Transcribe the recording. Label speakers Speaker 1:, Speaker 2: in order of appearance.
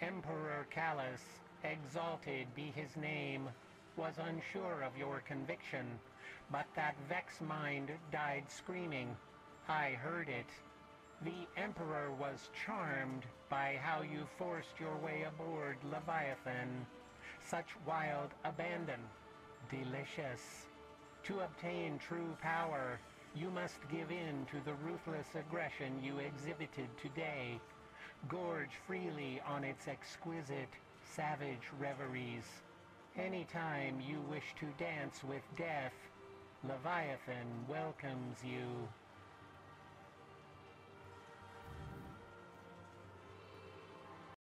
Speaker 1: Emperor Callus, exalted be his name, was unsure of your conviction, but that vex mind died screaming. I heard it. The Emperor was charmed by how you forced your way aboard Leviathan. Such wild abandon. Delicious. To obtain true power, you must give in to the ruthless aggression you exhibited today. Gorge freely on its exquisite, savage reveries. Anytime you wish to dance with death, Leviathan welcomes you.